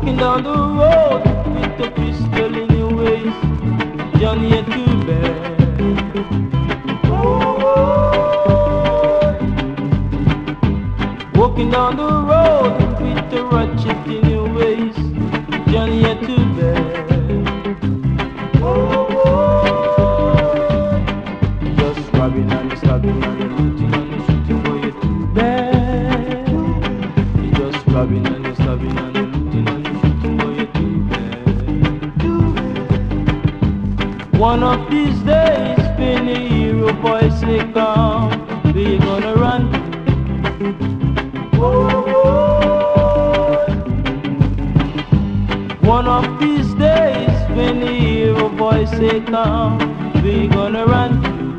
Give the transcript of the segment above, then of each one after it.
Walking down the road with a pistol in your waist, Johnny ain't too bad. Walking down the road with a ratchet in your waist, Johnny ain't too bad. Just robbing and stabbing and looting and shooting, boy, you're too bad. You just robbing and stabbing and looting and shooting, boy, you're too bad. One of these days, when the hero boy say come, where you gonna run? One of these days, when the hero boy say come, we gonna run.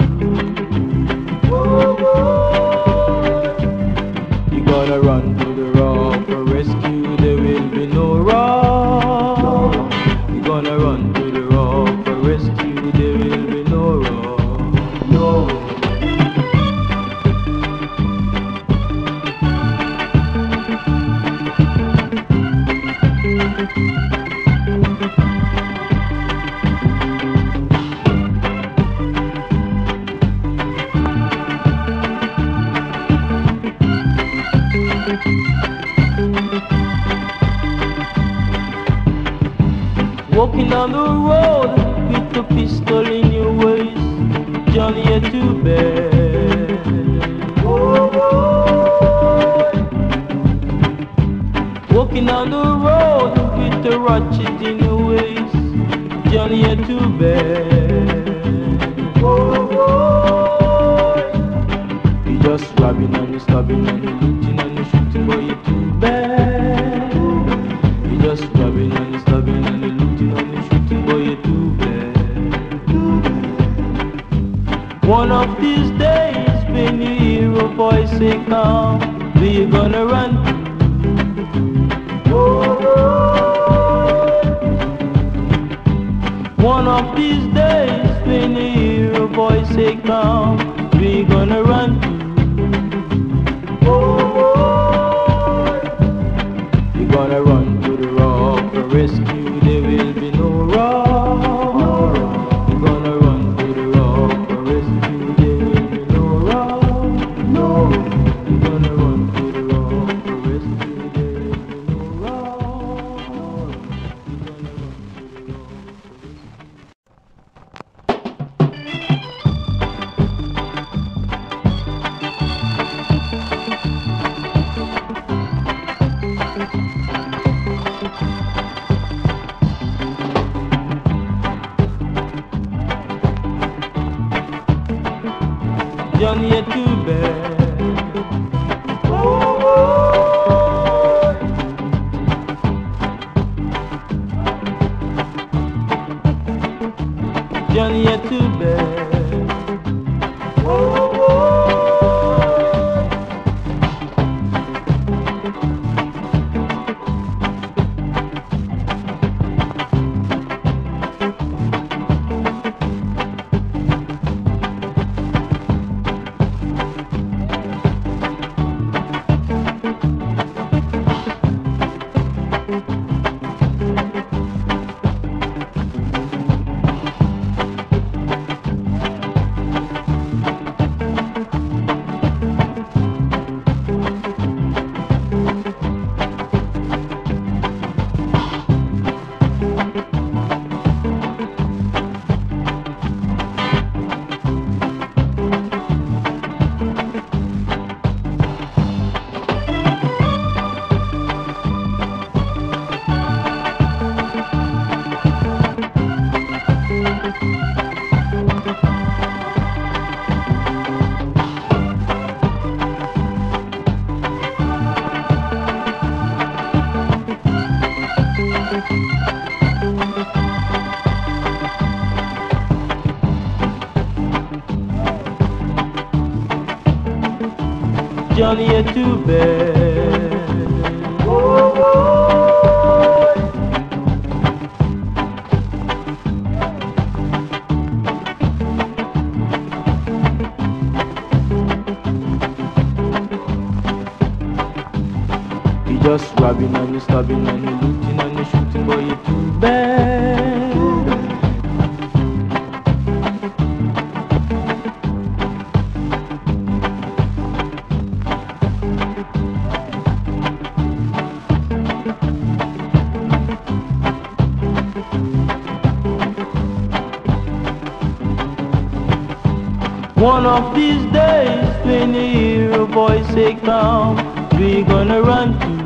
You gotta run to the rock for rescue, there will be no rock. You gonna run to the rock for rescue, there will be no rock. No. Walking down the road with a pistol in your waist, Johnny, you're too bad. Walking down the road with a ratchet in your waist, Johnny, you're too bad. You just robbing and you stabbing and you looting and you shooting, boy, you're too bad. You just robbing and you stabbing and you looting and you shooting, boy, you're too bad. One of these days, when you hear a voice say come, where you gonna run? One of these days, when you hear a voice say come, where you gonna run? You gonna run to the rock for rescue, there will be no rock. You gonna run to the rock for rescue, there will be no rock. No. You gonna run to the rock for rescue, there will be no rock. You gonna run to the rock Johnny, you're too bad. Johnny, you're too bad. Johnny, you're too bad. You just robbing and you stabbing and you looting and you One of these days, when you hear a voice say come, we're gonna run to